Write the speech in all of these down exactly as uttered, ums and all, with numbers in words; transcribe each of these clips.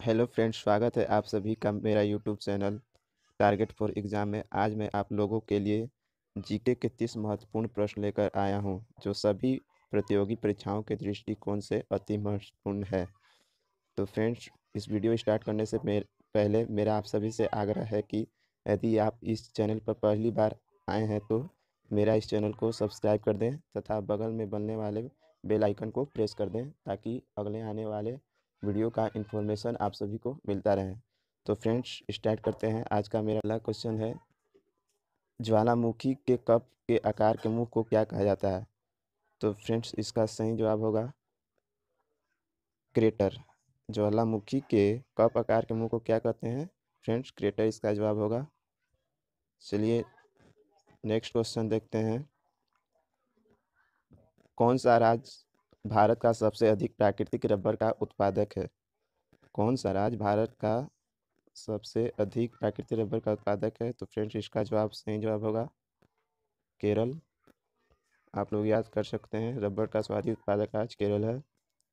Hello friends, स्वागत है आप सभी का मेरा YouTube channel target for exam में। आज मैं आप लोगों के लिए जीके के तीस महत्वपूर्ण प्रश्न लेकर आया हूं, जो सभी प्रतियोगी परीक्षाओं के दृष्टिकोण से अति महत्वपूर्ण है। तो फ्रेंड्स, इस वीडियो स्टार्ट करने से मेरे पहले मेरा आप सभी से आग्रह है कि यदि आप इस चैनल पर पहली बार आए हैं तो मेरा इस चैनल को सब्सक्राइब कर दें तथा बगल में बनने वाले बेल आइकन को प्रेस कर दें, ताकि अगले आने वाले वीडियो का इन्फॉर्मेशन आप सभी को मिलता रहे। तो फ्रेंड्स, स्टार्ट करते हैं। आज का मेरा पहला क्वेश्चन है, ज्वालामुखी के कप के आकार के मुंह को क्या कहा जाता है? तो फ्रेंड्स, इसका सही जवाब होगा क्रेटर। ज्वालामुखी के कप आकार के मुंह को क्या कहते हैं? फ्रेंड्स, क्रेटर इसका जवाब होगा। चलिए नेक्स्ट क्वेश्चन देखते हैं। कौन सा राज्य भारत का सबसे अधिक प्राकृतिक रबर का उत्पादक है? कौन सा राज्य भारत का सबसे अधिक प्राकृतिक रबर का उत्पादक है? तो फ्रेंड्स, इसका जवाब सही जवाब होगा केरल। आप लोग याद कर सकते हैं, रबर का सर्वाधिक उत्पादक राज्य केरल है।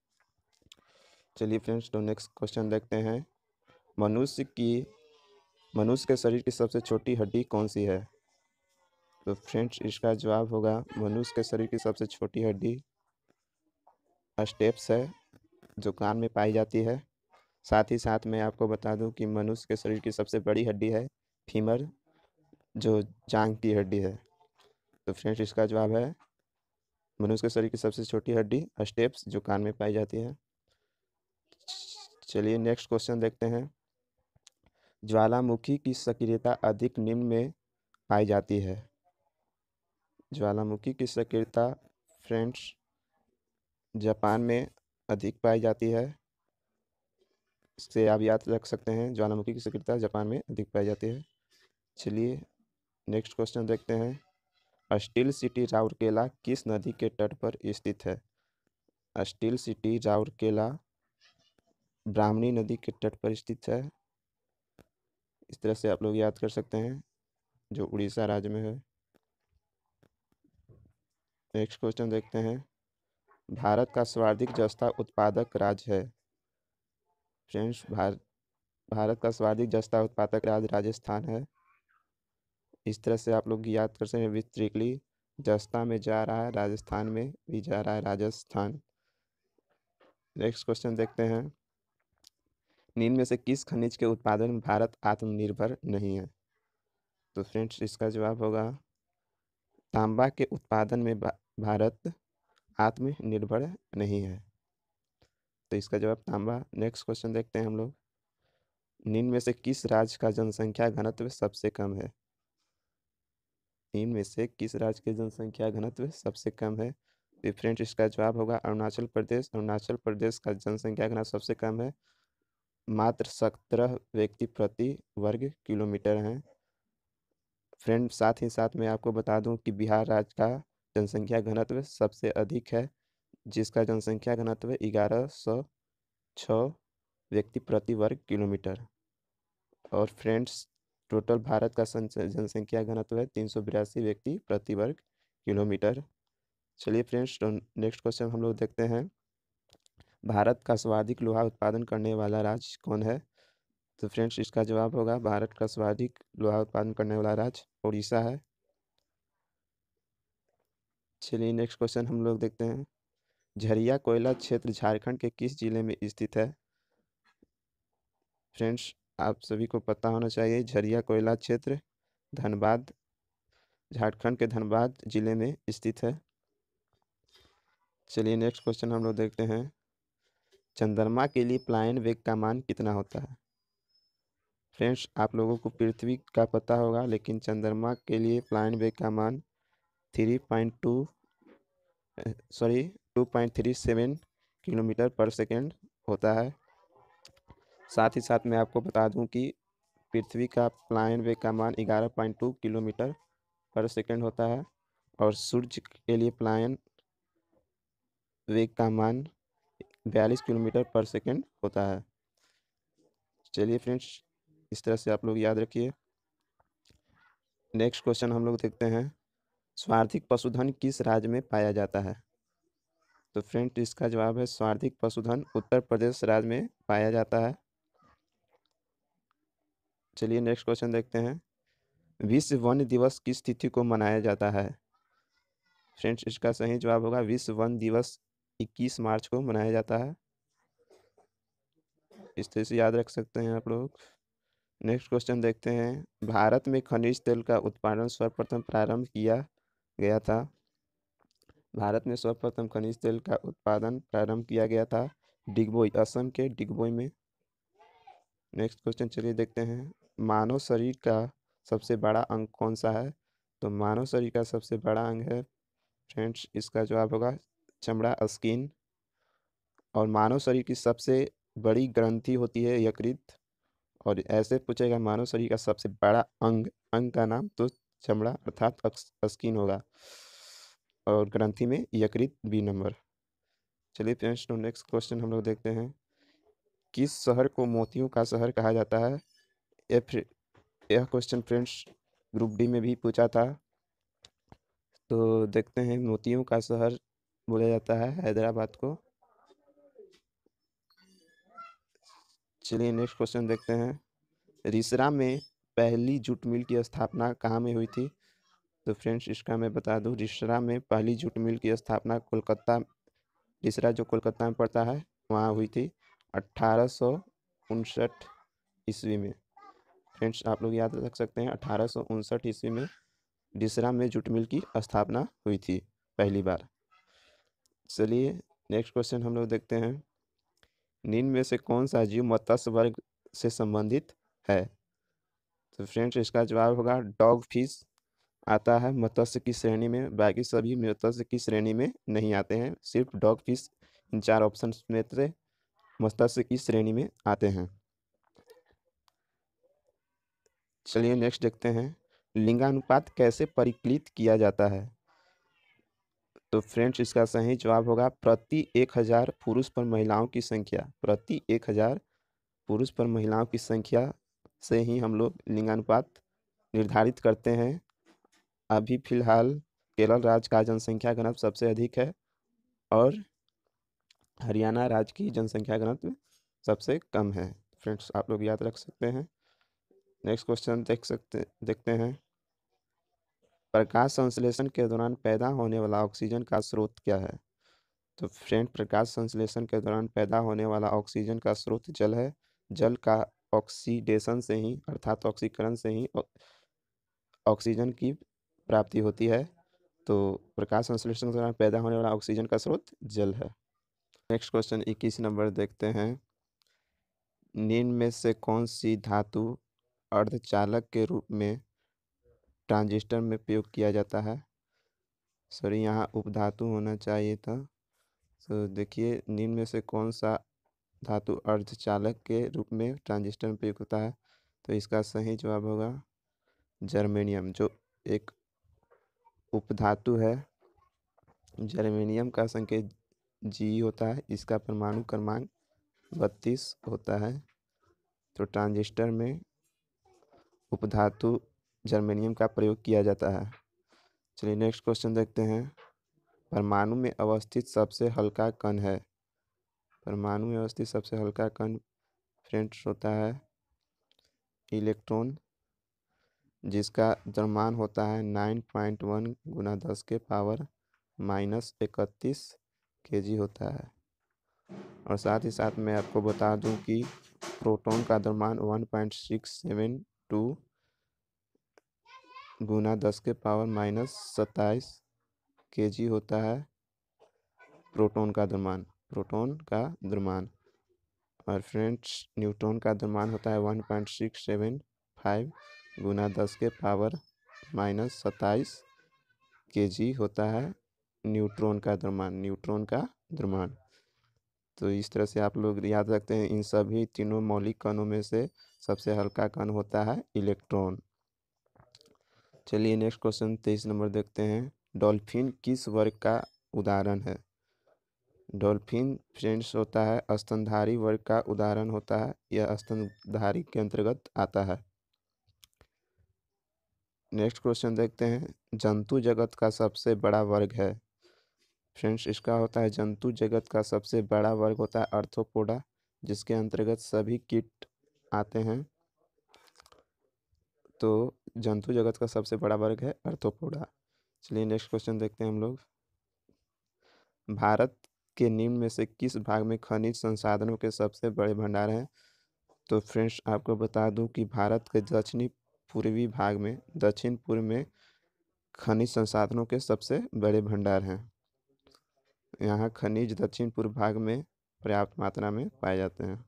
चलिए फ्रेंड्स, तो नेक्स्ट क्वेश्चन देखते हैं। मनुष्य की मनुष्य के शरीर की सबसे छोटी हड्डी कौन सी है? तो फ्रेंड्स, इसका जवाब होगा मनुष्य के शरीर की सबसे छोटी हड्डी स्टेप्स है, जो कान में पाई जाती है। साथ ही साथ मैं आपको बता दूं कि मनुष्य के शरीर की सबसे बड़ी हड्डी है फीमर, जो जांघ की हड्डी है। तो फ्रेंड्स, इसका जवाब है मनुष्य के शरीर की सबसे छोटी हड्डी स्टेप्स, जो कान में पाई जाती है। चलिए नेक्स्ट क्वेश्चन देखते हैं। ज्वालामुखी की सक्रियता अधिक निम्न में पाई जाती है? ज्वालामुखी की सक्रियता फ्रेंड्स जापान में अधिक पाई जाती है। इससे आप याद रख सकते हैं, ज्वालामुखी की सक्रियता जापान में अधिक पाई जाती है। चलिए नेक्स्ट क्वेश्चन देखते हैं। स्टील सिटी राउरकेला किस नदी के तट पर स्थित है? स्टील सिटी राउरकेला ब्राह्मणी नदी के तट पर स्थित है। इस तरह से आप लोग याद कर सकते हैं, जो उड़ीसा राज्य में है। नेक्स्ट क्वेश्चन देखते हैं। भारत का सर्वाधिक जस्ता उत्पादक राज्य है? फ्रेंड्स, भारत भारत का सर्वाधिक जस्ता उत्पादक राज्य राजस्थान है। इस तरह से आप लोग याद कर सकते हैं, विस्ट्रिकली जस्ता में जा रहा है, राजस्थान में भी जा रहा है, राजस्थान। नेक्स्ट क्वेश्चन देखते हैं। निम्न में से किस खनिज के उत्पादन में भारत आत्मनिर्भर नहीं है? तो फ्रेंड्स, इसका जवाब होगा तांबा के उत्पादन में भारत आत्मनिर्भर नहीं है। तो इसका जवाब तांबा। नेक्स्ट क्वेश्चन देखते हैं हम लोग। निम्न में से किस राज्य का जनसंख्या घनत्व सबसे कम है? निम्न में से किस राज्य की जनसंख्या घनत्व सबसे कम है? तो फ्रेंड्स, इसका जवाब होगा अरुणाचल प्रदेश। अरुणाचल प्रदेश का जनसंख्या घनत्व सबसे कम है, मात्र सत्रह व्यक्ति प्रति वर्ग किलोमीटर हैं। फ्रेंड, साथ ही साथ मैं आपको बता दूं कि बिहार राज्य का जनसंख्या घनत्व सबसे अधिक है, जिसका जनसंख्या घनत्व ग्यारह सौ छः व्यक्ति प्रति वर्ग किलोमीटर। और फ्रेंड्स, टोटल भारत का जनसंख्या घनत्व है तीन सौ बिरासी व्यक्ति प्रति वर्ग किलोमीटर। चलिए फ्रेंड्स, नेक्स्ट क्वेश्चन हम लोग देखते हैं। भारत का सर्वाधिक लोहा उत्पादन करने वाला राज्य कौन है? तो फ्रेंड्स, इसका जवाब होगा भारत का सर्वाधिक लोहा उत्पादन करने वाला राज्य उड़ीसा है। चलिए नेक्स्ट क्वेश्चन हम लोग देखते हैं। झरिया कोयला क्षेत्र झारखंड के किस जिले में स्थित है? फ्रेंड्स, आप सभी को पता होना चाहिए, झरिया कोयला क्षेत्र धनबाद, झारखंड के धनबाद जिले में स्थित है। चलिए नेक्स्ट क्वेश्चन हम लोग देखते हैं। चंद्रमा के लिए पलायन वेग का मान कितना होता है? फ्रेंड्स, आप लोगों को पृथ्वी का पता होगा, लेकिन चंद्रमा के लिए पलायन वेग का मान three point two sorry two point three seven kilometre पर सेकेंड होता है। साथ ही साथ मैं आपको बता दूं कि पृथ्वी का पलायन वेग का मान ग्यारह पॉइंट टू किलोमीटर पर सेकेंड होता है, और सूर्य के लिए पलायन वेग का मान बयालीस किलोमीटर पर सेकेंड होता है। चलिए फ्रेंड्स, इस तरह से आप लोग याद रखिए। नेक्स्ट क्वेश्चन हम लोग देखते हैं। सर्वाधिक पशुधन किस राज्य में पाया जाता है? तो फ्रेंड, इसका जवाब है सर्वाधिक पशुधन उत्तर प्रदेश राज्य में पाया जाता है। चलिए नेक्स्ट क्वेश्चन देखते हैं। विश्व वन दिवस किस तिथि को मनाया जाता है? फ्रेंड्स, इसका सही जवाब होगा विश्व वन दिवस इक्कीस मार्च को मनाया जाता है। इस तरह से याद रख सकते हैं आप लोग। नेक्स्ट क्वेश्चन देखते हैं। भारत में खनिज तेल का उत्पादन सर्वप्रथम प्रारंभ किया गया था। भारत में सर्वप्रथम खनिज तेल का उत्पादन प्रारंभ किया गया था डिगबोई, असम के डिगबोई में। नेक्स्ट क्वेश्चन चलिए देखते हैं। मानव शरीर का सबसे बड़ा अंग कौन सा है? तो मानव शरीर का सबसे बड़ा अंग है फ्रेंड्स, इसका जवाब होगा चमड़ा, स्किन। और मानव शरीर की सबसे बड़ी ग्रंथि होती है यकृत। और ऐसे पूछेगा मानव शरीर का सबसे बड़ा अंग, अंग का नाम, तो चमड़ा अर्थात स्किन होगा। और ग्रंथि में यकृत बी नंबर। चलिए फ्रेंड्स, तो नेक्स्ट क्वेश्चन हम लोग देखते हैं। किस शहर को मोतियों का शहर कहा जाता है? यह फ्रे- यह क्वेश्चन फ्रेंड्स ग्रुप डी में भी पूछा था। तो देखते हैं, मोतियों का शहर बोला जाता है हैदराबाद को। चलिए नेक्स्ट क्वेश्चन देखते हैं। रिसरा में पहली जूट मिल की स्थापना कहाँ में हुई थी? तो फ्रेंड्स, इसका मैं बता दूं, रिसरा में पहली जूट मिल की स्थापना कोलकाता, रिसरा जो कोलकाता में पड़ता है, वहाँ हुई थी अट्ठारह सौ उनसठ ईस्वी में। फ्रेंड्स, आप लोग याद रख सकते हैं अठारह सौ उनसठ ईस्वी में रिसरा में जूट मिल की स्थापना हुई थी पहली बार। चलिए नेक्स्ट क्वेश्चन हम लोग देखते हैं। निम्न में से कौन सा जीव मत्स्य वर्ग से संबंधित है? तो फ्रेंड्स, इसका जवाब होगा डॉग फिश आता है मत्स्य की श्रेणी में। बाकी सभी मत्स्य की श्रेणी में नहीं आते हैं, सिर्फ डॉग फिश इन चार ऑप्शन में से मत्स्य की श्रेणी में आते हैं। चलिए नेक्स्ट देखते हैं। लिंगानुपात कैसे परिकलित किया जाता है? तो फ्रेंड्स, इसका सही जवाब होगा प्रति एक हजार पुरुष पर महिलाओं की संख्या, प्रति एक हजार पुरुष पर महिलाओं की संख्या से ही हम लोग लिंगानुपात निर्धारित करते हैं। अभी फिलहाल केरल राज्य का जनसंख्या घनत्व सबसे अधिक है और हरियाणा राज्य की जनसंख्या घनत्व सबसे कम है। फ्रेंड्स, आप लोग याद रख सकते हैं। नेक्स्ट क्वेश्चन देख सकते देखते हैं। प्रकाश संश्लेषण के दौरान पैदा होने वाला ऑक्सीजन का स्रोत क्या है? तो फ्रेंड, प्रकाश संश्लेषण के दौरान पैदा होने वाला ऑक्सीजन का स्रोत जल है। जल का ऑक्सीडेशन से ही अर्थात ऑक्सीकरण से ही ऑक्सीजन की प्राप्ति होती है। तो प्रकाश संश्लेषण के दौरान पैदा होने वाला ऑक्सीजन का स्रोत जल है। नेक्स्ट क्वेश्चन इक्कीस नंबर देखते हैं। निम्न में से कौन सी धातु अर्धचालक के रूप में ट्रांजिस्टर में प्रयोग किया जाता है? सॉरी, यहाँ उपधातु होना चाहिए था। तो देखिए, निम्न में से कौन सा धातु अर्धचालक के रूप में ट्रांजिस्टर में प्रयुक्त होता है? तो इसका सही जवाब होगा जर्मेनियम, जो एक उपधातु है। जर्मेनियम का संकेत जी होता है, इसका परमाणु क्रमांक बत्तीस होता है। तो ट्रांजिस्टर में उपधातु जर्मेनियम का प्रयोग किया जाता है। चलिए नेक्स्ट क्वेश्चन देखते हैं। परमाणु में अवस्थित सबसे हल्का कण है? परमाणु में अवस्थित सबसे हल्का कण फ्रेंड्स होता है इलेक्ट्रॉन, जिसका द्रव्यमान होता है नाइन पॉइंट वन गुना दस के पावर माइनस इकतीस के जी होता है। और साथ ही साथ मैं आपको बता दूं कि प्रोटॉन का द्रव्यमान one point six seven two गुना दस के पावर माइनस सत्ताईस के जी होता है। प्रोटॉन का द्रव्यमान, प्रोटॉन का द्रव्यमान। और फ्रेंड्स, न्यूट्रॉन का द्रव्यमान होता है one point six seven five गुना दस के पावर माइनस सत्ताईस के जी होता है न्यूट्रॉन का द्रव्यमान, न्यूट्रॉन का द्रव्यमान। तो इस तरह से आप लोग याद रखते हैं, इन सभी तीनों मौलिक कणों में से सबसे हल्का कण होता है इलेक्ट्रॉन। चलिए नेक्स्ट क्वेश्चन तेईस नंबर देखते हैं। डॉल्फिन किस वर्ग का उदाहरण है? डॉल्फिन फ्रेंड्स होता है स्तनधारी वर्ग का उदाहरण होता है। यह स्तनधारी के अंतर्गत आता है। नेक्स्ट क्वेश्चन देखते हैं। जंतु जगत का सबसे बड़ा वर्ग है? फ्रेंड्स, इसका होता है जंतु जगत का सबसे बड़ा वर्ग होता है आर्थ्रोपोडा, जिसके अंतर्गत सभी कीट आते हैं। तो जंतु जगत का सबसे बड़ा वर्ग है आर्थ्रोपोडा। चलिए नेक्स्ट क्वेश्चन देखते हैं हम लोग। भारत के निम्न में से किस भाग में खनिज संसाधनों के सबसे बड़े भंडार हैं? तो फ्रेंड्स आपको बता दूं कि भारत के दक्षिणी पूर्वी भाग में दक्षिण पूर्व में खनिज संसाधनों के सबसे बड़े भंडार हैं। यहाँ खनिज दक्षिण पूर्व भाग में पर्याप्त मात्रा में पाए जाते हैं।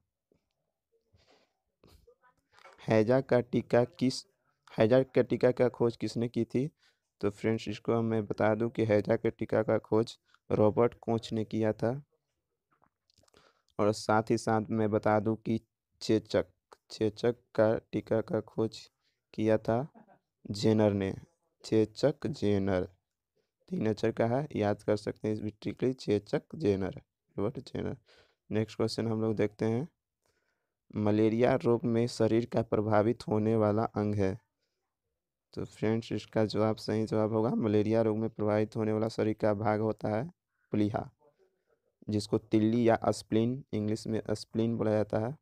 हैजा का टीका किस हैजा का टीका का खोज किसने की थी? तो फ्रेंड्स इसको मैं बता दूं कि हैजा के टीका का खोज रॉबर्ट कोच ने किया था। और साथ ही साथ मैं बता दूं कि चेचक चेचक का टीका का खोज किया था जेनर ने। चेचक जेनर तीन अक्षर का है, याद कर सकते हैं इस विट्री के लिए, चेचक Jenner Robert Jenner. Next question हम लोग देखते हैं। मलेरिया रोग में शरीर का प्रभावित होने वाला अंग है? तो फ्रेंड्स इसका जवाब सही जवाब होगा मलेरिया रोग में प्रभावित होने वाला शरीर का भाग होता है प्लीहा, जिसको तिल्ली या स्प्लीन इंग्लिश में स्प्लीन बोला जाता है।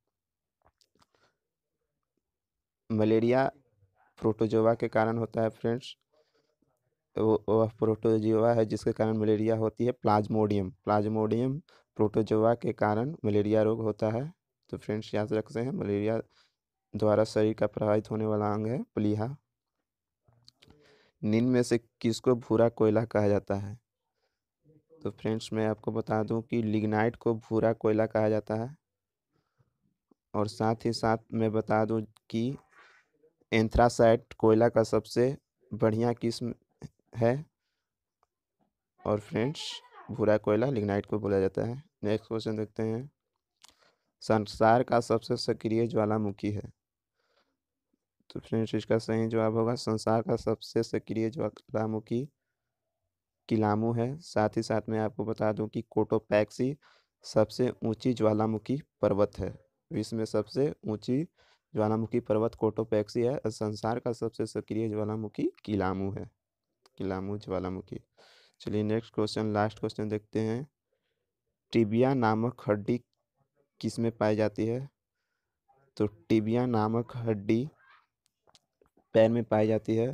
मलेरिया प्रोटोजोआ के कारण होता है फ्रेंड्स। वो वह प्रोटोजोआ है जिसके कारण मलेरिया होती है, प्लाज्मोडियम प्लाज्मोडियम प्रोटोजोआ के कारण मलेरिया रोग होता है। तो फ्रेंड्स याद रखते हैं मलेरिया द्वारा शरीर का प्रभावित होने वाला अंग है प्लीहा। निम्न में से किसको भूरा कोयला कहा जाता है? तो फ्रेंड्स मैं आपको बता दूं कि लिग्नाइट को भूरा कोयला कहा जाता है। और साथ ही साथ मैं बता दूं कि एंथ्रासाइट कोयला का सबसे बढ़िया किस्म है। और फ्रेंड्स भूरा कोयला लिग्नाइट को बोला जाता है। नेक्स्ट क्वेश्चन देखते हैं। संसार का सबसे सक्रिय ज्वालामुखी है? तो फ्रेंड्स इसका सही जवाब होगा संसार का सबसे सक्रिय ज्वालामुखी किलामू है। साथ ही साथ मैं आपको बता दूं कि कोटोपैक्सी सबसे ऊंची ज्वालामुखी पर्वत है। विश्व में सबसे ऊंची ज्वालामुखी पर्वत कोटोपैक्सी है और संसार का सबसे सक्रिय ज्वालामुखी किलामू है, किलामू ज्वालामुखी। चलिए नेक्स्ट क्वेश्चन लास्ट क्वेश्चन देखते हैं। टिबिया नामक हड्डी किस में पाई जाती है? तो टिबिया नामक हड्डी पैर में पाई जाती है।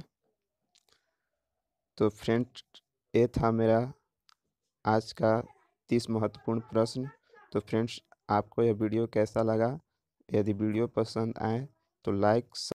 तो फ्रेंड्स ये था मेरा आज का तीस महत्वपूर्ण प्रश्न। तो फ्रेंड्स आपको यह वीडियो कैसा लगा? यदि वीडियो पसंद आए तो लाइक